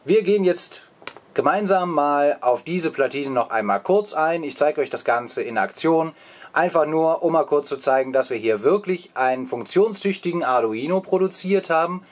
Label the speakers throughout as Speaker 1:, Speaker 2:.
Speaker 1: Wir gehen jetzt gemeinsam mal auf diese Platine noch einmal kurz ein. Ich zeige euch das Ganze in Aktion. Einfach nur, um mal kurz zu zeigen, dass wir hier wirklich einen funktionstüchtigen Arduino produziert haben.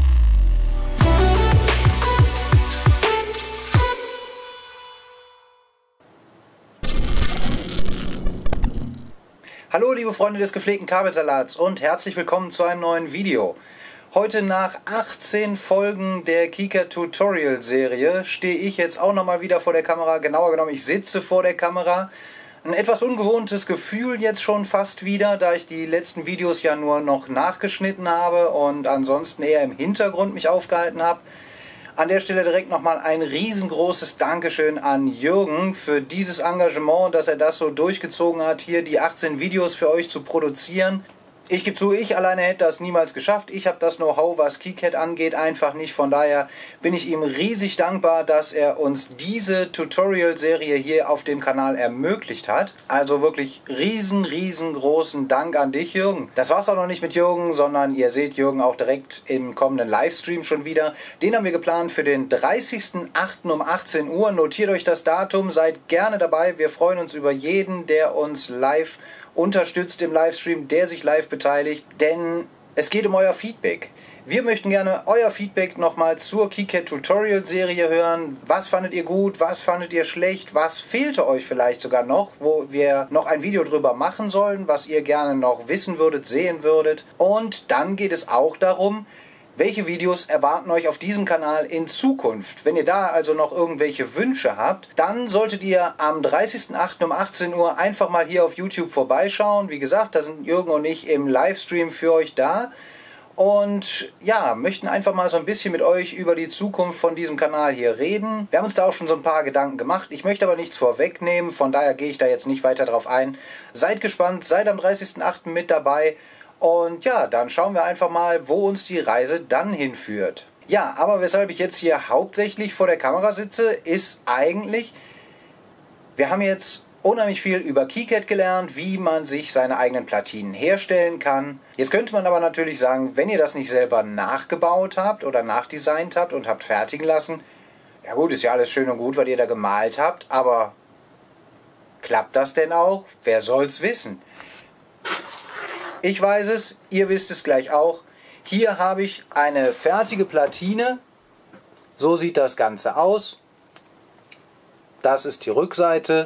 Speaker 1: Hallo liebe Freunde des gepflegten Kabelsalats und herzlich willkommen zu einem neuen Video. Heute nach 18 Folgen der KiCad Tutorial Serie stehe ich jetzt auch nochmal wieder vor der Kamera. Genauer genommen, ich sitze vor der Kamera. Ein etwas ungewohntes Gefühl jetzt schon fast wieder, da ich die letzten Videos ja nur noch nachgeschnitten habe und ansonsten eher im Hintergrund mich aufgehalten habe. An der Stelle direkt nochmal ein riesengroßes Dankeschön an Jürgen für dieses Engagement, dass er das so durchgezogen hat, hier die 18 Videos für euch zu produzieren. Ich gebe zu, ich alleine hätte das niemals geschafft. Ich habe das Know-how, was KiCad angeht, einfach nicht. Von daher bin ich ihm riesig dankbar, dass er uns diese Tutorial-Serie hier auf dem Kanal ermöglicht hat. Also wirklich riesengroßen Dank an dich, Jürgen. Das war's auch noch nicht mit Jürgen, sondern ihr seht Jürgen auch direkt im kommenden Livestream schon wieder. Den haben wir geplant für den 30.08. um 18 Uhr. Notiert euch das Datum, seid gerne dabei. Wir freuen uns über jeden, der uns live unterstützt im Livestream, der sich live beteiligt, denn es geht um euer Feedback. Wir möchten gerne euer Feedback nochmal zur KiCad Tutorial Serie hören. Was fandet ihr gut, was fandet ihr schlecht, was fehlte euch vielleicht sogar noch, wo wir noch ein Video drüber machen sollen, was ihr gerne noch wissen würdet, sehen würdet. Und dann geht es auch darum, welche Videos erwarten euch auf diesem Kanal in Zukunft? Wenn ihr da also noch irgendwelche Wünsche habt, dann solltet ihr am 30.08. um 18 Uhr einfach mal hier auf YouTube vorbeischauen. Wie gesagt, da sind Jürgen und ich im Livestream für euch da. Und ja, möchten einfach mal so ein bisschen mit euch über die Zukunft von diesem Kanal hier reden. Wir haben uns da auch schon so ein paar Gedanken gemacht. Ich möchte aber nichts vorwegnehmen, von daher gehe ich da jetzt nicht weiter drauf ein. Seid gespannt, seid am 30.08. mit dabei. Und ja, dann schauen wir einfach mal, wo uns die Reise dann hinführt. Ja, aber weshalb ich jetzt hier hauptsächlich vor der Kamera sitze, ist eigentlich, wir haben jetzt unheimlich viel über KiCad gelernt, wie man sich seine eigenen Platinen herstellen kann. Jetzt könnte man aber natürlich sagen, wenn ihr das nicht selber nachgebaut habt oder nachdesignt habt und habt fertigen lassen, ja gut, ist ja alles schön und gut, was ihr da gemalt habt, aber klappt das denn auch? Wer soll's wissen? Ich weiß es, ihr wisst es gleich auch. Hier habe ich eine fertige Platine. So sieht das Ganze aus. Das ist die Rückseite.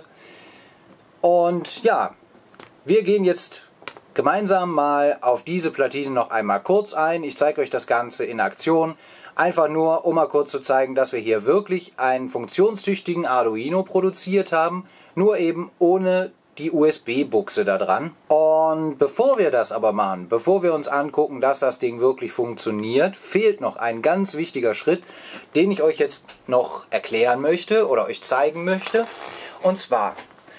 Speaker 1: Und ja, wir gehen jetzt gemeinsam mal auf diese Platine noch einmal kurz ein. Ich zeige euch das Ganze in Aktion. Einfach nur, um mal kurz zu zeigen, dass wir hier wirklich einen funktionstüchtigen Arduino produziert haben. Nur eben ohne die USB-Buchse da dran. Und bevor wir das aber machen, bevor wir uns angucken, dass das Ding wirklich funktioniert, fehlt noch ein ganz wichtiger Schritt, den ich euch jetzt noch erklären möchte oder euch zeigen möchte. Und zwar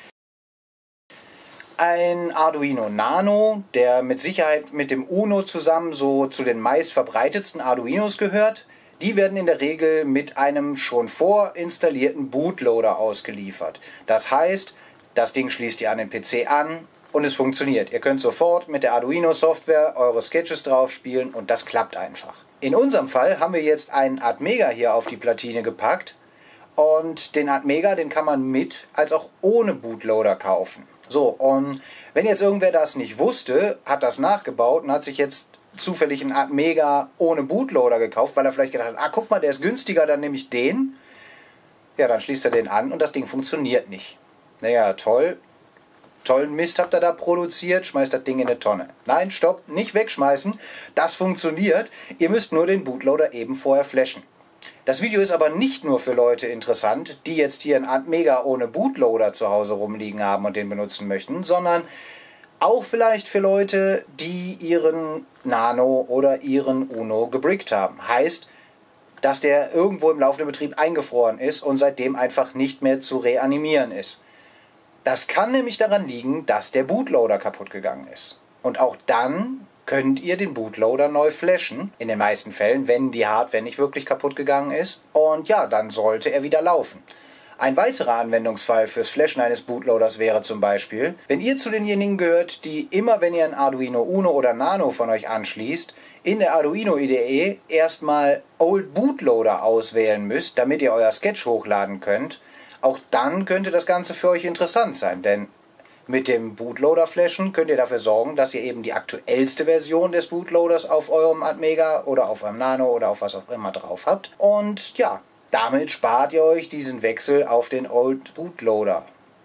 Speaker 1: ein Arduino Nano, der mit Sicherheit mit dem Uno zusammen so zu den meist verbreitetsten Arduinos gehört. Die werden in der Regel mit einem schon vorinstallierten Bootloader ausgeliefert. Das heißt, das Ding schließt ihr an den PC an und es funktioniert. Ihr könnt sofort mit der Arduino-Software eure Sketches drauf spielen und das klappt einfach. In unserem Fall haben wir jetzt einen Atmega hier auf die Platine gepackt und den Atmega, den kann man mit als auch ohne Bootloader kaufen. So, und wenn jetzt irgendwer das nicht wusste, hat das nachgebaut und hat sich jetzt zufällig einen Atmega ohne Bootloader gekauft, weil er vielleicht gedacht hat, ah guck mal, der ist günstiger, dann nehme ich den. Ja, dann schließt er den an und das Ding funktioniert nicht. Naja, toll. Tollen Mist habt ihr da produziert, schmeißt das Ding in eine Tonne. Nein, stopp, nicht wegschmeißen. Das funktioniert. Ihr müsst nur den Bootloader eben vorher flashen. Das Video ist aber nicht nur für Leute interessant, die jetzt hier einen Atmega ohne Bootloader zu Hause rumliegen haben und den benutzen möchten, sondern auch vielleicht für Leute, die ihren Nano oder ihren Uno gebrickt haben. Heißt, dass der irgendwo im laufenden Betrieb eingefroren ist und seitdem einfach nicht mehr zu reanimieren ist. Das kann nämlich daran liegen, dass der Bootloader kaputt gegangen ist. Und auch dann könnt ihr den Bootloader neu flashen, in den meisten Fällen, wenn die Hardware nicht wirklich kaputt gegangen ist. Und ja, dann sollte er wieder laufen. Ein weiterer Anwendungsfall fürs Flashen eines Bootloaders wäre zum Beispiel, wenn ihr zu denjenigen gehört, die immer, wenn ihr ein Arduino Uno oder Nano von euch anschließt, in der Arduino IDE erstmal Old Bootloader auswählen müsst, damit ihr euer Sketch hochladen könnt. Auch dann könnte das Ganze für euch interessant sein, denn mit dem Bootloader flashen könnt ihr dafür sorgen, dass ihr eben die aktuellste Version des Bootloaders auf eurem Atmega oder auf eurem Nano oder auf was auch immer drauf habt. Und ja, damit spart ihr euch diesen Wechsel auf den Old Bootloader.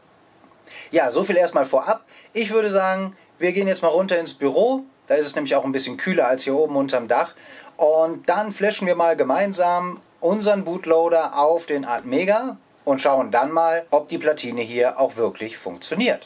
Speaker 1: Ja, so viel erstmal vorab. Ich würde sagen, wir gehen jetzt mal runter ins Büro. Da ist es nämlich auch ein bisschen kühler als hier oben unterm Dach. Und dann flashen wir mal gemeinsam unseren Bootloader auf den Atmega und schauen dann mal, ob die Platine hier auch wirklich funktioniert.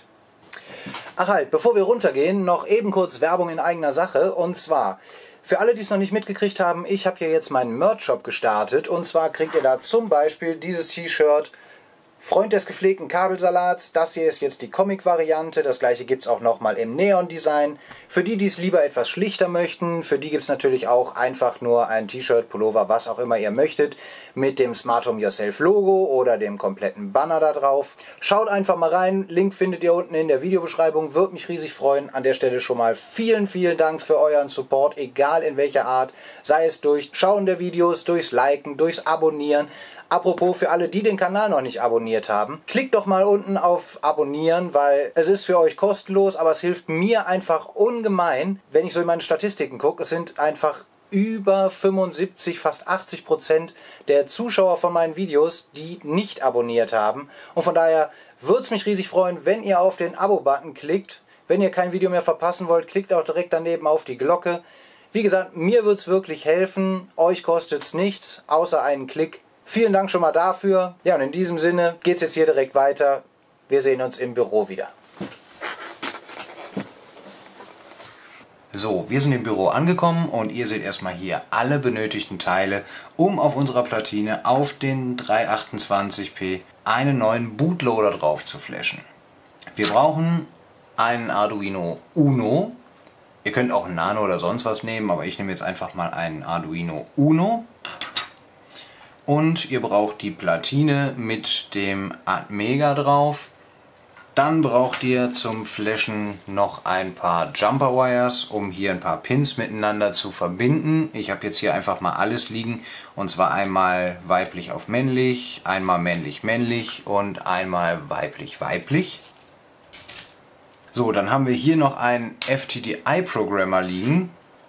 Speaker 1: Ach halt, bevor wir runtergehen, noch eben kurz Werbung in eigener Sache. Und zwar, für alle, die es noch nicht mitgekriegt haben, ich habe hier jetzt meinen Merch-Shop gestartet. Und zwar kriegt ihr da zum Beispiel dieses T-Shirt, Freund des gepflegten Kabelsalats. Das hier ist jetzt die Comic-Variante. Das gleiche gibt es auch nochmal im Neon-Design. Für die, die es lieber etwas schlichter möchten, für die gibt es natürlich auch einfach nur ein T-Shirt, Pullover, was auch immer ihr möchtet, mit dem Smart Home Yourself Logo oder dem kompletten Banner da drauf. Schaut einfach mal rein. Link findet ihr unten in der Videobeschreibung. Würde mich riesig freuen. An der Stelle schon mal vielen, vielen Dank für euren Support, egal in welcher Art. Sei es durch Schauen der Videos, durchs Liken, durchs Abonnieren. Apropos, für alle, die den Kanal noch nicht abonniert haben, klickt doch mal unten auf Abonnieren, weil es ist für euch kostenlos, aber es hilft mir einfach ungemein, wenn ich so in meine Statistiken gucke. Es sind einfach über 75, fast 80% der Zuschauer von meinen Videos, die nicht abonniert haben. Und von daher würde es mich riesig freuen, wenn ihr auf den Abo-Button klickt. Wenn ihr kein Video mehr verpassen wollt, klickt auch direkt daneben auf die Glocke. Wie gesagt, mir wird es wirklich helfen. Euch kostet es nichts, außer einen Klick. Vielen Dank schon mal dafür. Ja, und in diesem Sinne geht es jetzt hier direkt weiter. Wir sehen uns im Büro wieder. So, wir sind im Büro angekommen und ihr seht erstmal hier alle benötigten Teile, um auf unserer Platine auf den 328p einen neuen Bootloader drauf zu flashen. Wir brauchen einen Arduino Uno. Ihr könnt auch einen Nano oder sonst was nehmen, aber ich nehme jetzt einfach mal einen Arduino Uno. Und ihr braucht die Platine mit dem Atmega drauf. Dann braucht ihr zum Flashen noch ein paar Jumper Wires, um hier ein paar Pins miteinander zu verbinden. Ich habe jetzt hier einfach mal alles liegen, und zwar einmal weiblich auf männlich, einmal männlich-männlich und einmal weiblich-weiblich. So, dann haben wir hier noch einen FTDI-Programmer liegen.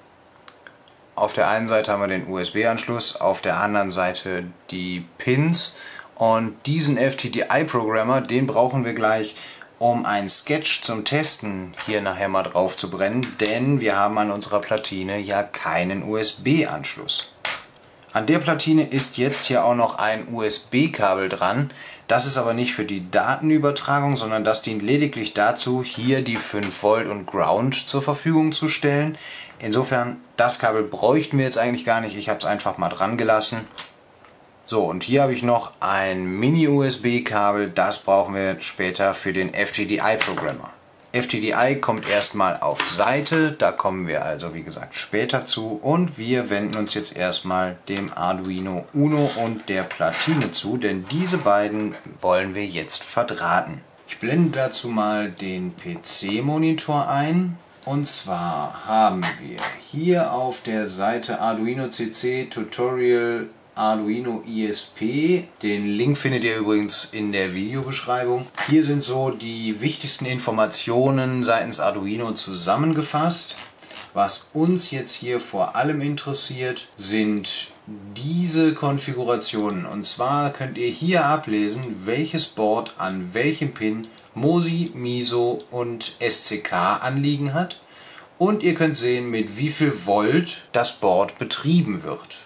Speaker 1: Auf der einen Seite haben wir den USB-Anschluss, auf der anderen Seite die Pins. Und diesen FTDI-Programmer, den brauchen wir gleich, um ein Sketch zum Testen hier nachher mal drauf zu brennen, denn wir haben an unserer Platine ja keinen USB-Anschluss. An der Platine ist jetzt hier auch noch ein USB-Kabel dran. Das ist aber nicht für die Datenübertragung, sondern das dient lediglich dazu, hier die 5 Volt und Ground zur Verfügung zu stellen. Insofern, das Kabel bräuchten wir jetzt eigentlich gar nicht. Ich habe es einfach mal dran gelassen. So, und hier habe ich noch ein Mini-USB-Kabel. Das brauchen wir später für den FTDI-Programmer. FTDI kommt erstmal auf Seite. Da kommen wir also, wie gesagt, später zu. Und wir wenden uns jetzt erstmal dem Arduino Uno und der Platine zu, denn diese beiden wollen wir jetzt verdrahten. Ich blende dazu mal den PC-Monitor ein. Und zwar haben wir hier auf der Seite Arduino CC Tutorial Arduino ISP. Den Link findet ihr übrigens in der Videobeschreibung. Hier sind so die wichtigsten Informationen seitens Arduino zusammengefasst. Was uns jetzt hier vor allem interessiert, sind diese Konfigurationen. Und zwar könnt ihr hier ablesen, welches Board an welchem Pin MOSI, MISO und SCK anliegen hat. Und ihr könnt sehen, mit wie viel Volt das Board betrieben wird.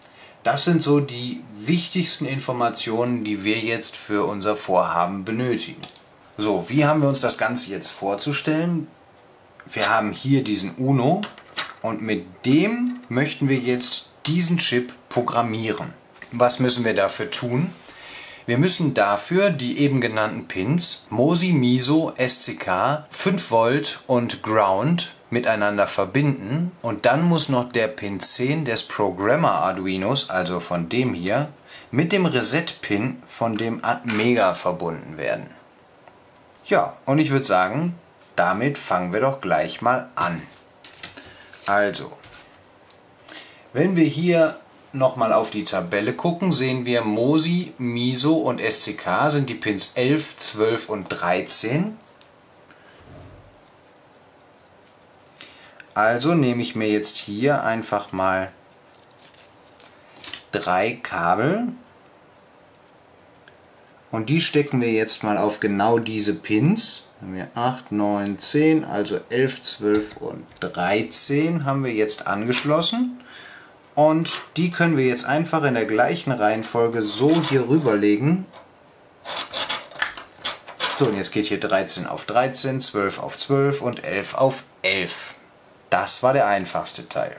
Speaker 1: Das sind so die wichtigsten Informationen, die wir jetzt für unser Vorhaben benötigen. So, wie haben wir uns das Ganze jetzt vorzustellen? Wir haben hier diesen Uno und mit dem möchten wir jetzt diesen Chip programmieren. Was müssen wir dafür tun? Wir müssen dafür die eben genannten Pins MOSI, MISO, SCK, 5 Volt und Ground miteinander verbinden, und dann muss noch der Pin 10 des Programmer Arduinos, also von dem hier, mit dem Reset-Pin von dem Atmega verbunden werden. Ja, und ich würde sagen, damit fangen wir doch gleich mal an. Also, wenn wir hier nochmal auf die Tabelle gucken, sehen wir MOSI, MISO und SCK sind die Pins 11, 12 und 13. Also nehme ich mir jetzt hier einfach mal 3 Kabel und die stecken wir jetzt mal auf genau diese Pins. Haben wir 8, 9, 10, also 11, 12 und 13 haben wir jetzt angeschlossen. Und die können wir jetzt einfach in der gleichen Reihenfolge so hier rüberlegen. So, und jetzt geht hier 13 auf 13, 12 auf 12 und 11 auf 11. Das war der einfachste Teil.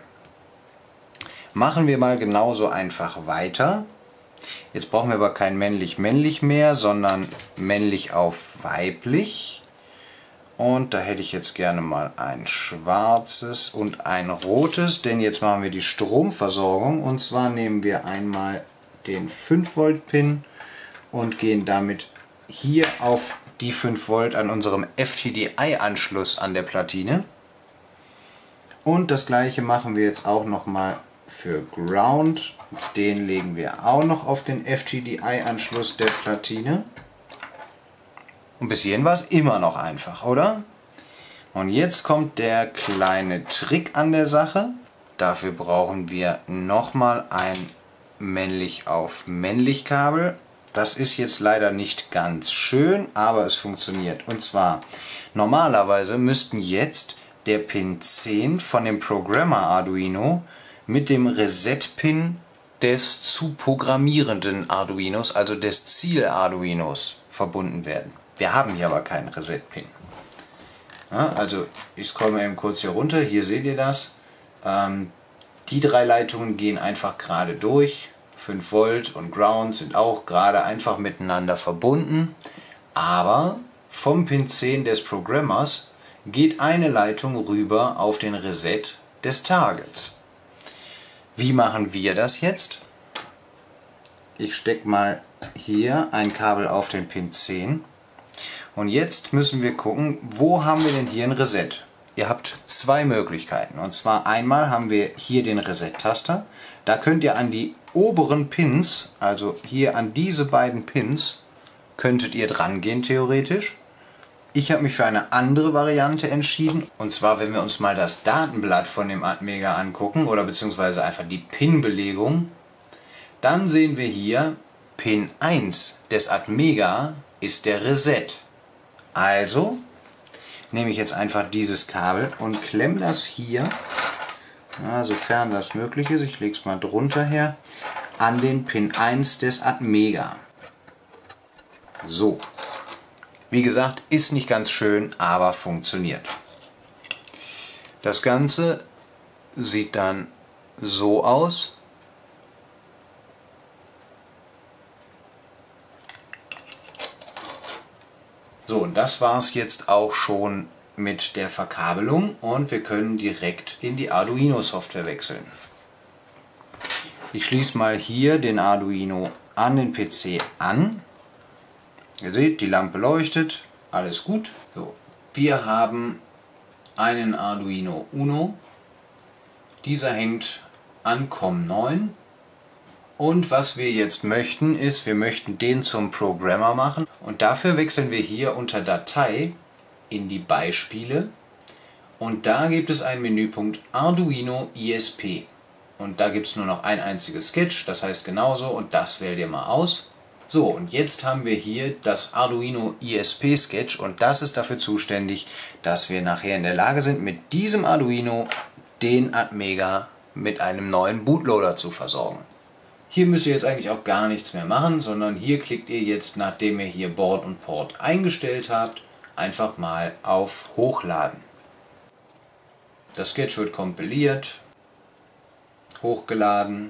Speaker 1: Machen wir mal genauso einfach weiter. Jetzt brauchen wir aber kein männlich-männlich mehr, sondern männlich auf weiblich. Und da hätte ich jetzt gerne mal ein schwarzes und ein rotes, denn jetzt machen wir die Stromversorgung. Und zwar nehmen wir einmal den 5 Volt Pin und gehen damit hier auf die 5 Volt an unserem FTDI-Anschluss an der Platine. Und das gleiche machen wir jetzt auch nochmal für Ground. Den legen wir auch noch auf den FTDI-Anschluss der Platine. Und bis hierhin war es immer noch einfach, oder? Und jetzt kommt der kleine Trick an der Sache. Dafür brauchen wir nochmal ein männlich auf männlich Kabel. Das ist jetzt leider nicht ganz schön, aber es funktioniert. Und zwar, normalerweise müssten jetzt der Pin 10 von dem Programmer Arduino mit dem Reset-Pin des zu programmierenden Arduinos, also des Ziel-Arduinos, verbunden werden. Wir haben hier aber keinen Reset-Pin. Ja, also ich scroll mal eben kurz hier runter, hier seht ihr das. Die 3 Leitungen gehen einfach gerade durch. 5 Volt und Ground sind auch gerade einfach miteinander verbunden. Aber vom Pin 10 des Programmers geht eine Leitung rüber auf den Reset des Targets. Wie machen wir das jetzt? Ich stecke mal hier ein Kabel auf den Pin 10. Und jetzt müssen wir gucken, wo haben wir denn hier ein Reset? Ihr habt 2 Möglichkeiten. Und zwar einmal haben wir hier den Reset-Taster. Da könnt ihr an die oberen Pins, also hier an diese beiden Pins, könntet ihr dran gehen theoretisch. Ich habe mich für eine andere Variante entschieden. Und zwar, wenn wir uns mal das Datenblatt von dem Atmega angucken, oder beziehungsweise einfach die Pin-Belegung, dann sehen wir hier, Pin 1 des Atmega ist der Reset. Also nehme ich jetzt einfach dieses Kabel und klemme das hier, sofern das möglich ist, ich lege es mal drunter her, an den Pin 1 des Atmega. So, wie gesagt, ist nicht ganz schön, aber funktioniert. Das Ganze sieht dann so aus. So, und das war es jetzt auch schon mit der Verkabelung und wir können direkt in die Arduino Software wechseln. Ich schließe mal hier den Arduino an den PC an. Ihr seht, die Lampe leuchtet, alles gut. So, wir haben einen Arduino Uno. Dieser hängt an COM9. Und was wir jetzt möchten, ist, wir möchten den zum Programmer machen. Und dafür wechseln wir hier unter Datei in die Beispiele. Und da gibt es einen Menüpunkt Arduino ISP. Und da gibt es nur noch ein einziges Sketch, das heißt genauso, und das wählt ihr mal aus. So, und jetzt haben wir hier das Arduino ISP Sketch und das ist dafür zuständig, dass wir nachher in der Lage sind, mit diesem Arduino den Atmega mit einem neuen Bootloader zu versorgen. Hier müsst ihr jetzt eigentlich auch gar nichts mehr machen, sondern hier klickt ihr jetzt, nachdem ihr hier Board und Port eingestellt habt, einfach mal auf Hochladen. Das Sketch wird kompiliert, hochgeladen.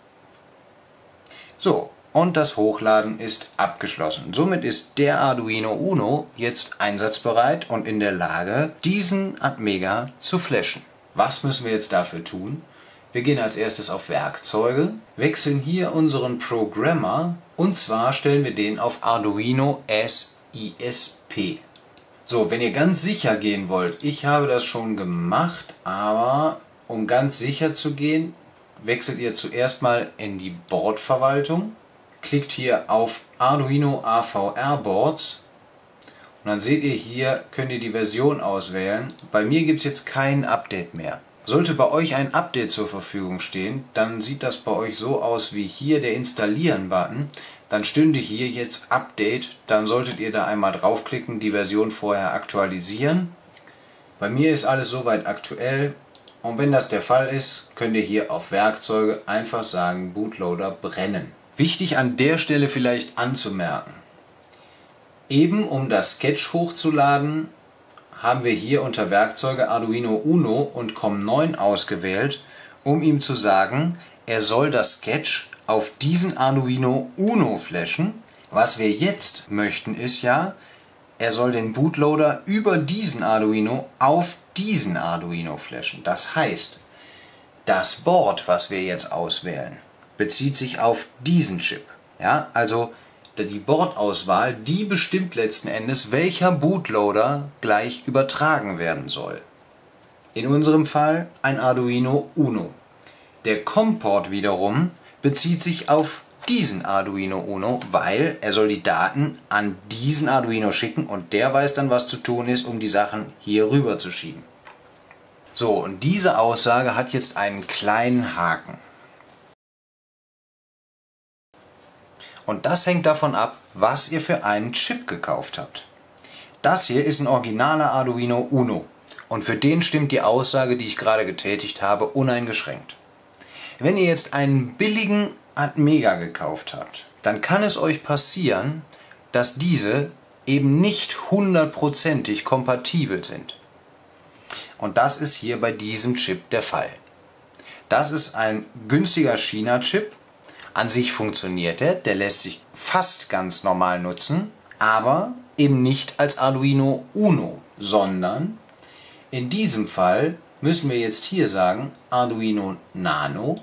Speaker 1: So, und das Hochladen ist abgeschlossen. Somit ist der Arduino Uno jetzt einsatzbereit und in der Lage, diesen Atmega zu flashen. Was müssen wir jetzt dafür tun? Wir gehen als erstes auf Werkzeuge, wechseln hier unseren Programmer und zwar stellen wir den auf Arduino SISP. So, wenn ihr ganz sicher gehen wollt, ich habe das schon gemacht, aber um ganz sicher zu gehen, wechselt ihr zuerst mal in die Boardverwaltung, klickt hier auf Arduino AVR Boards und dann seht ihr hier, könnt ihr die Version auswählen. Bei mir gibt es jetzt kein Update mehr. Sollte bei euch ein Update zur Verfügung stehen, dann sieht das bei euch so aus wie hier der Installieren-Button. Dann stünde hier jetzt Update, dann solltet ihr da einmal draufklicken, die Version vorher aktualisieren. Bei mir ist alles soweit aktuell und wenn das der Fall ist, könnt ihr hier auf Werkzeuge einfach sagen Bootloader brennen. Wichtig an der Stelle vielleicht anzumerken, eben um das Sketch hochzuladen, haben wir hier unter Werkzeuge Arduino Uno und COM9 ausgewählt, um ihm zu sagen, er soll das Sketch auf diesen Arduino Uno flashen. Was wir jetzt möchten ist ja, er soll den Bootloader über diesen Arduino auf diesen Arduino flashen. Das heißt, das Board, was wir jetzt auswählen, bezieht sich auf diesen Chip. Ja, also die Bordauswahl, die bestimmt letzten Endes, welcher Bootloader gleich übertragen werden soll. In unserem Fall ein Arduino Uno. Der COM-Port wiederum bezieht sich auf diesen Arduino Uno, weil er soll die Daten an diesen Arduino schicken und der weiß dann, was zu tun ist, um die Sachen hier rüber zu schieben. So, und diese Aussage hat jetzt einen kleinen Haken. Und das hängt davon ab, was ihr für einen Chip gekauft habt. Das hier ist ein originaler Arduino Uno und für den stimmt die Aussage, die ich gerade getätigt habe, uneingeschränkt. Wenn ihr jetzt einen billigen Atmega gekauft habt, dann kann es euch passieren, dass diese eben nicht hundertprozentig kompatibel sind. Und das ist hier bei diesem Chip der Fall. Das ist ein günstiger China-Chip. An sich funktioniert er, der lässt sich fast ganz normal nutzen, aber eben nicht als Arduino Uno, sondern in diesem Fall müssen wir jetzt hier sagen Arduino Nano.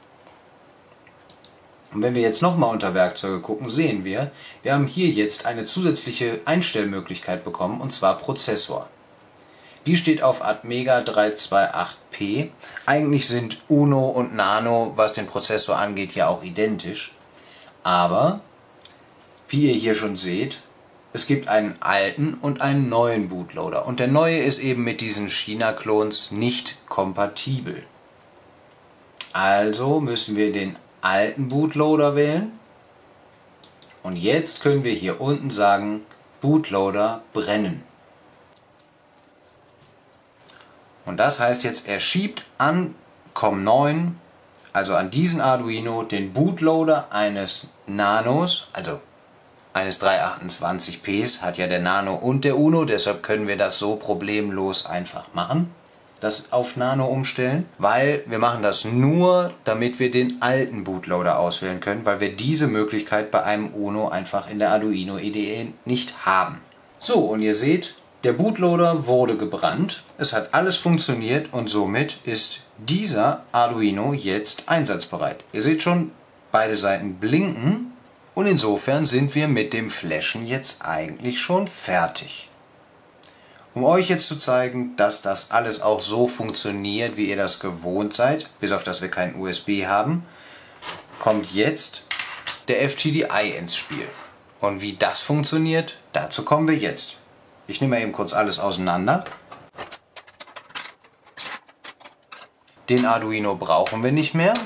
Speaker 1: Und wenn wir jetzt nochmal unter Werkzeuge gucken, sehen wir, wir haben hier jetzt eine zusätzliche Einstellmöglichkeit bekommen, und zwar Prozessor. Die steht auf Atmega 328P. Eigentlich sind Uno und Nano, was den Prozessor angeht, ja auch identisch. Aber, wie ihr hier schon seht, es gibt einen alten und einen neuen Bootloader. Und der neue ist eben mit diesen China-Klons nicht kompatibel. Also müssen wir den alten Bootloader wählen. Und jetzt können wir hier unten sagen, Bootloader brennen. Und das heißt jetzt, er schiebt an COM9, also an diesen Arduino, den Bootloader eines Nanos, also eines 328Ps, hat ja der Nano und der Uno, deshalb können wir das so problemlos einfach machen, das auf Nano umstellen, weil wir machen das nur, damit wir den alten Bootloader auswählen können, weil wir diese Möglichkeit bei einem Uno einfach in der Arduino IDE nicht haben. So, und ihr seht, der Bootloader wurde gebrannt, es hat alles funktioniert und somit ist dieser Arduino jetzt einsatzbereit. Ihr seht schon, beide Seiten blinken und insofern sind wir mit dem Flashen jetzt eigentlich schon fertig. Um euch jetzt zu zeigen, dass das alles auch so funktioniert, wie ihr das gewohnt seid, bis auf dass wir kein USB haben, kommt jetzt der FTDI ins Spiel. Und wie das funktioniert, dazu kommen wir jetzt. Ich nehme mal eben kurz alles auseinander. Den Arduino brauchen wir nicht mehr.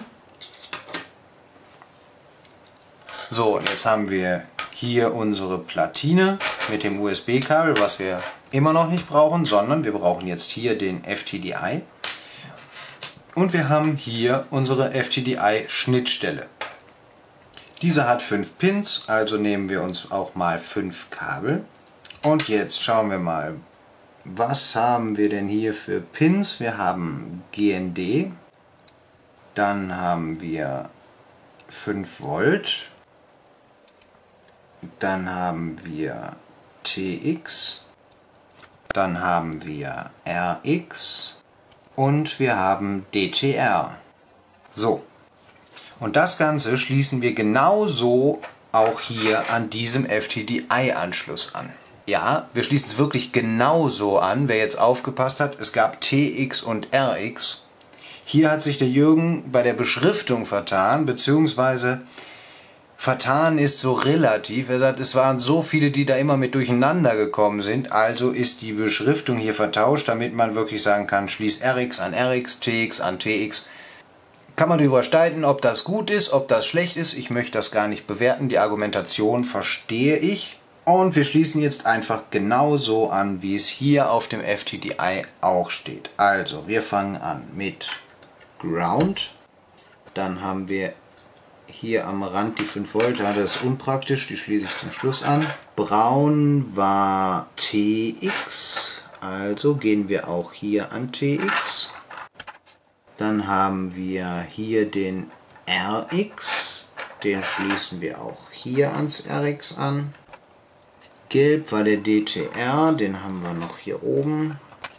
Speaker 1: So, und jetzt haben wir hier unsere Platine mit dem USB-Kabel, was wir immer noch nicht brauchen, sondern wir brauchen jetzt hier den FTDI. Und wir haben hier unsere FTDI-Schnittstelle. Diese hat 5 Pins, also nehmen wir uns auch mal 5 Kabel. Und jetzt schauen wir mal, was haben wir denn hier für Pins? Wir haben GND, dann haben wir 5 Volt, dann haben wir TX, dann haben wir RX und wir haben DTR. So. Und das Ganze schließen wir genauso auch hier an diesem FTDI-Anschluss an. Ja, wir schließen es wirklich genauso an. Wer jetzt aufgepasst hat, es gab TX und RX. Hier hat sich der Jürgen bei der Beschriftung vertan, beziehungsweise vertan ist so relativ. Er sagt, es waren so viele, die da immer mit durcheinander gekommen sind. Also ist die Beschriftung hier vertauscht, damit man wirklich sagen kann, schließt RX an RX, TX an TX. Kann man darüber streiten, ob das gut ist, ob das schlecht ist. Ich möchte das gar nicht bewerten. Die Argumentation verstehe ich. Und wir schließen jetzt einfach genauso an, wie es hier auf dem FTDI auch steht. Also, wir fangen an mit Ground. Dann haben wir hier am Rand die 5 Volt. Das ist unpraktisch, die schließe ich zum Schluss an. Braun war TX. Also gehen wir auch hier an TX. Dann haben wir hier den RX, den schließen wir auch hier ans RX an. Gelb war der DTR, den haben wir noch hier oben.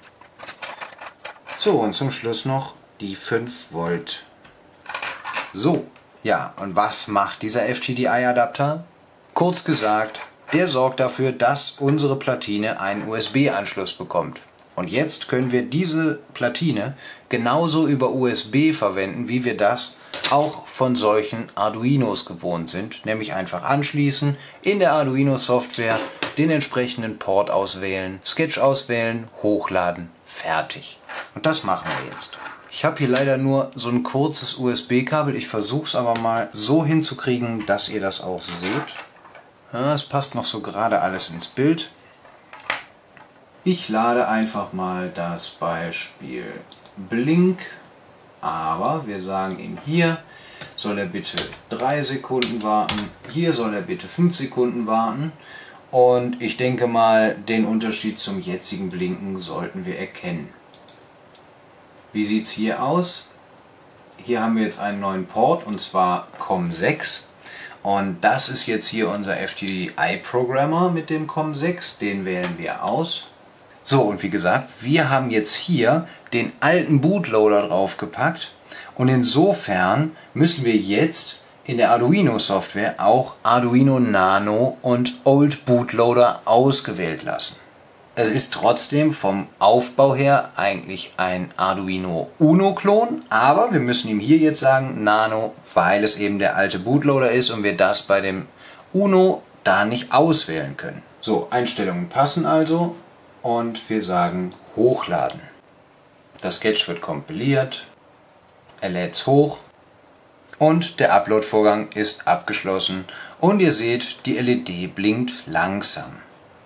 Speaker 1: So, und zum Schluss noch die 5 Volt. So, ja, und was macht dieser FTDI-Adapter? Kurz gesagt, der sorgt dafür, dass unsere Platine einen USB-Anschluss bekommt. Und jetzt können wir diese Platine genauso über USB verwenden, wie wir das auch von solchen Arduinos gewohnt sind. Nämlich einfach anschließen, in der Arduino-Software den entsprechenden Port auswählen, Sketch auswählen, hochladen, fertig. Und das machen wir jetzt. Ich habe hier leider nur so ein kurzes USB-Kabel. Ich versuche es aber mal so hinzukriegen, dass ihr das auch seht. Ja, es passt noch so gerade alles ins Bild. Ich lade einfach mal das Beispiel Blink, aber wir sagen ihm, hier soll er bitte 3 Sekunden warten, hier soll er bitte 5 Sekunden warten und ich denke mal, den Unterschied zum jetzigen Blinken sollten wir erkennen. Wie sieht es hier aus? Hier haben wir jetzt einen neuen Port und zwar COM6 und das ist jetzt hier unser FTDI-Programmer mit dem COM6, den wählen wir aus. So, und wie gesagt, wir haben jetzt hier den alten Bootloader draufgepackt und insofern müssen wir jetzt in der Arduino-Software auch Arduino Nano und Old Bootloader ausgewählt lassen. Es ist trotzdem vom Aufbau her eigentlich ein Arduino Uno-Klon, aber wir müssen ihm hier jetzt sagen Nano, weil es eben der alte Bootloader ist und wir das bei dem Uno da nicht auswählen können. So, Einstellungen passen also. Und wir sagen hochladen. Das Sketch wird kompiliert, er lädt es hoch und der Upload-Vorgang ist abgeschlossen und ihr seht, die LED blinkt langsam.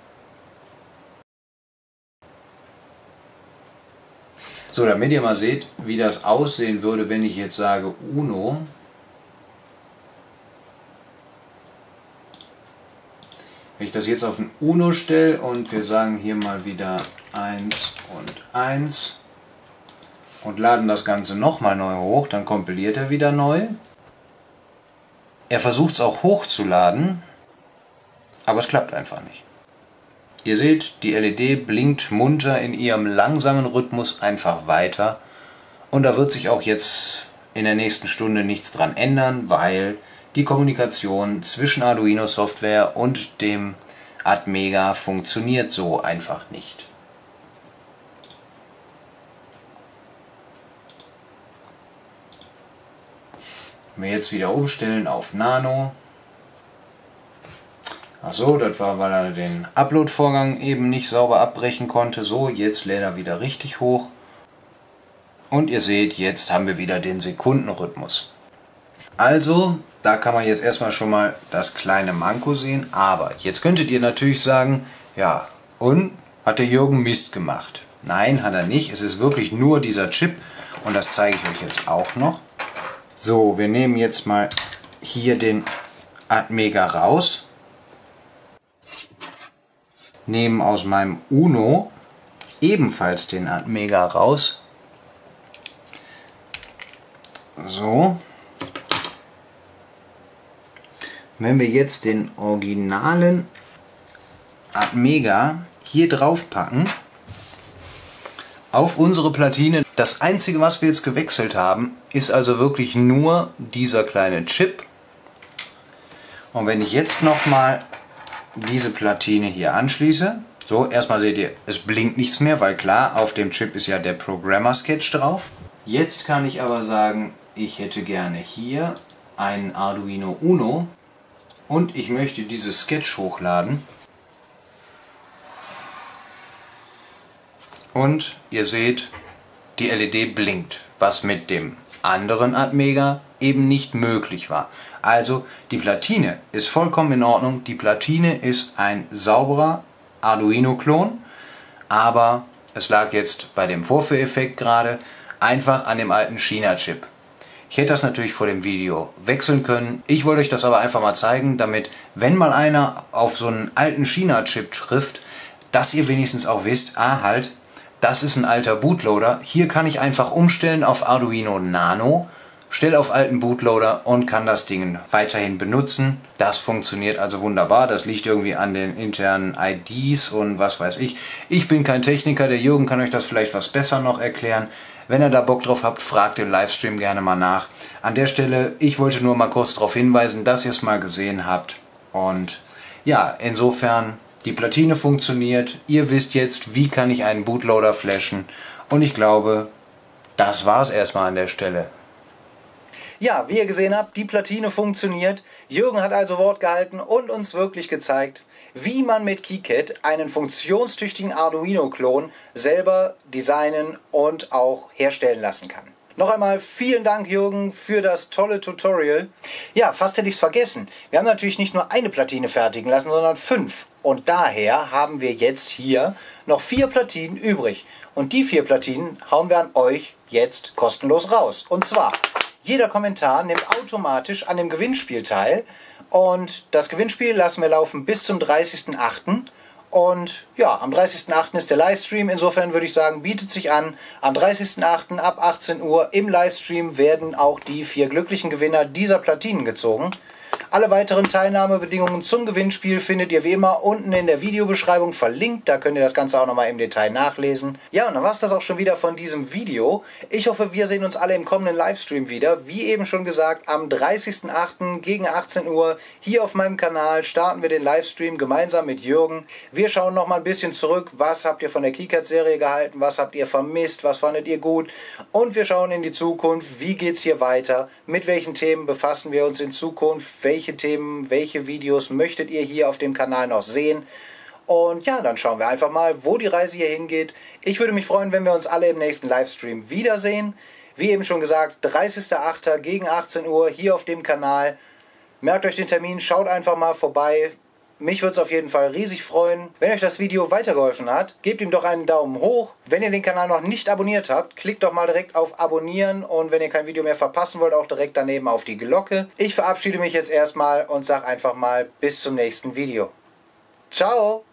Speaker 1: So, damit ihr mal seht, wie das aussehen würde, wenn ich jetzt sage Uno. Wenn ich das jetzt auf ein Uno stelle und wir sagen hier mal wieder 1 und 1 und laden das Ganze nochmal neu hoch, dann kompiliert er wieder neu. Er versucht es auch hochzuladen, aber es klappt einfach nicht. Ihr seht, die LED blinkt munter in ihrem langsamen Rhythmus einfach weiter und da wird sich auch jetzt in der nächsten Stunde nichts dran ändern, weil die Kommunikation zwischen Arduino Software und dem Atmega funktioniert so einfach nicht. Wenn wir jetzt wieder umstellen auf Nano. Achso, das war, weil er den Upload-Vorgang eben nicht sauber abbrechen konnte. So, jetzt lädt er wieder richtig hoch. Und ihr seht, jetzt haben wir wieder den Sekundenrhythmus. Also, da kann man jetzt erstmal schon mal das kleine Manko sehen, aber jetzt könntet ihr natürlich sagen, ja, und hat der Jürgen Mist gemacht? Nein, hat er nicht, es ist wirklich nur dieser Chip und das zeige ich euch jetzt auch noch. So, wir nehmen jetzt mal hier den Atmega raus, nehmen aus meinem Uno ebenfalls den Atmega raus. So. Wenn wir jetzt den originalen Atmega hier drauf packen auf unsere Platine. Das einzige, was wir jetzt gewechselt haben, ist also wirklich nur dieser kleine Chip. Und wenn ich jetzt nochmal diese Platine hier anschließe, so, erstmal seht ihr, es blinkt nichts mehr, weil klar, auf dem Chip ist ja der Programmer Sketch drauf. Jetzt kann ich aber sagen, ich hätte gerne hier einen Arduino Uno und ich möchte dieses Sketch hochladen. Und ihr seht, die LED blinkt, was mit dem anderen Atmega eben nicht möglich war. Also die Platine ist vollkommen in Ordnung. Die Platine ist ein sauberer Arduino-Klon, aber es lag jetzt bei dem Vorführeffekt gerade einfach an dem alten China-Chip. Ich hätte das natürlich vor dem Video wechseln können. Ich wollte euch das aber einfach mal zeigen, damit, wenn mal einer auf so einen alten China-Chip trifft, dass ihr wenigstens auch wisst, halt, das ist ein alter Bootloader. Hier kann ich einfach umstellen auf Arduino Nano, stelle auf alten Bootloader und kann das Ding weiterhin benutzen. Das funktioniert also wunderbar. Das liegt irgendwie an den internen IDs und was weiß ich. Ich bin kein Techniker, der Jürgen kann euch das vielleicht was besser noch erklären. Wenn ihr da Bock drauf habt, fragt im Livestream gerne mal nach. An der Stelle, ich wollte nur mal kurz darauf hinweisen, dass ihr es mal gesehen habt. Und ja, insofern, die Platine funktioniert. Ihr wisst jetzt, wie kann ich einen Bootloader flashen. Und ich glaube, das war es erstmal an der Stelle. Ja, wie ihr gesehen habt, die Platine funktioniert. Jürgen hat also Wort gehalten und uns wirklich gezeigt, wie man mit KiCad einen funktionstüchtigen Arduino-Klon selber designen und auch herstellen lassen kann. Noch einmal vielen Dank, Jürgen, für das tolle Tutorial. Ja, fast hätte ich es vergessen. Wir haben natürlich nicht nur eine Platine fertigen lassen, sondern 5. Und daher haben wir jetzt hier noch 4 Platinen übrig. Und die 4 Platinen hauen wir an euch jetzt kostenlos raus. Und zwar, jeder Kommentar nimmt automatisch an dem Gewinnspiel teil. Und das Gewinnspiel lassen wir laufen bis zum 30.08. Und ja, am 30.08. ist der Livestream. Insofern würde ich sagen, bietet sich an. Am 30.08. ab 18 Uhr im Livestream werden auch die 4 glücklichen Gewinner dieser Platinen gezogen. Alle weiteren Teilnahmebedingungen zum Gewinnspiel findet ihr wie immer unten in der Videobeschreibung verlinkt. Da könnt ihr das Ganze auch nochmal im Detail nachlesen. Ja, und dann war es das auch schon wieder von diesem Video. Ich hoffe, wir sehen uns alle im kommenden Livestream wieder. Wie eben schon gesagt, am 30.08. gegen 18 Uhr hier auf meinem Kanal starten wir den Livestream gemeinsam mit Jürgen. Wir schauen nochmal ein bisschen zurück. Was habt ihr von der KiCad-Serie gehalten? Was habt ihr vermisst? Was fandet ihr gut? Und wir schauen in die Zukunft. Wie geht es hier weiter? Mit welchen Themen befassen wir uns in Zukunft? Welche Themen, welche Videos möchtet ihr hier auf dem Kanal noch sehen? Und ja, dann schauen wir einfach mal, wo die Reise hier hingeht. Ich würde mich freuen, wenn wir uns alle im nächsten Livestream wiedersehen. Wie eben schon gesagt, 30.08. gegen 18 Uhr hier auf dem Kanal. Merkt euch den Termin, schaut einfach mal vorbei. Mich würde es auf jeden Fall riesig freuen. Wenn euch das Video weitergeholfen hat, gebt ihm doch einen Daumen hoch. Wenn ihr den Kanal noch nicht abonniert habt, klickt doch mal direkt auf Abonnieren. Und wenn ihr kein Video mehr verpassen wollt, auch direkt daneben auf die Glocke. Ich verabschiede mich jetzt erstmal und sage einfach mal bis zum nächsten Video. Ciao!